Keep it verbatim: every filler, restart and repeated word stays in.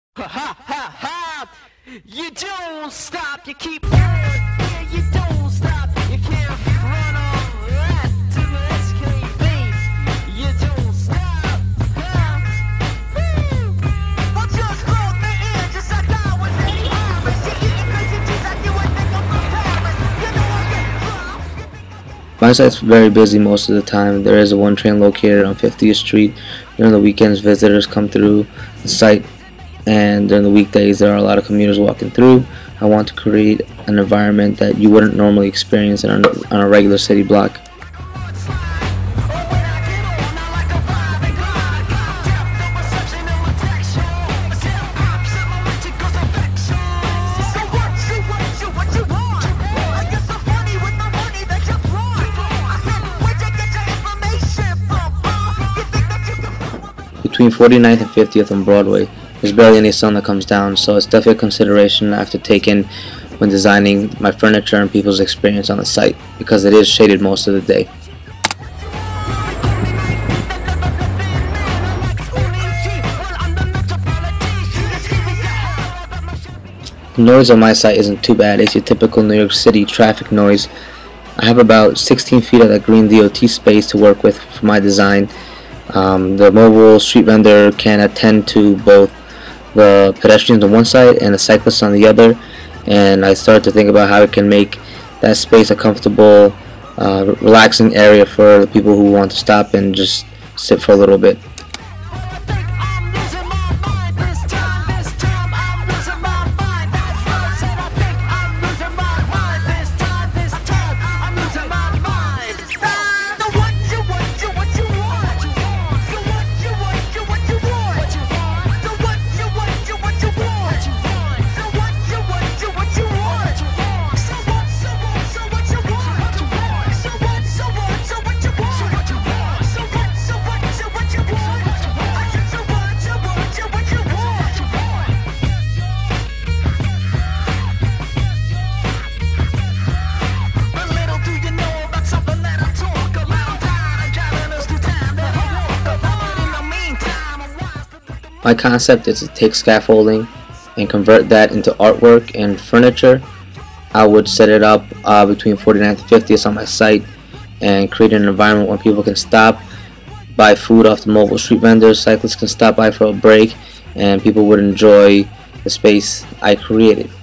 Ha ha ha ha! You don't stop, you keep going. Yeah, you don't stop, you can't run all that to the S K B. You don't stop, huh? Woo! Well, just close me in, just like I was in Paris. She eating crazy cheese like you would think I'm from Paris. You know I get drunk. My site's very busy most of the time. There is a one train located on fiftieth street. During the weekends, visitors come through the site, and during the weekdays there are a lot of commuters walking through. I want to create an environment that you wouldn't normally experience on a, on a regular city block. Between forty-ninth and fiftieth on Broadway, there's barely any sun that comes down, so it's definitely a consideration I have to take in when designing my furniture and people's experience on the site, because it is shaded most of the day. The noise on my site isn't too bad. It's your typical New York City traffic noise. I have about sixteen feet of that green D O T space to work with for my design. Um, the mobile street vendor can attend to both the pedestrians on one side and the cyclists on the other, and I started to think about how I can make that space a comfortable, uh, relaxing area for the people who want to stop and just sit for a little bit. My concept is to take scaffolding and convert that into artwork and furniture. I would set it up uh, between forty-ninth and fiftieth on my site and create an environment where people can stop, buy food off the mobile street vendors, cyclists can stop by for a break, and people would enjoy the space I created.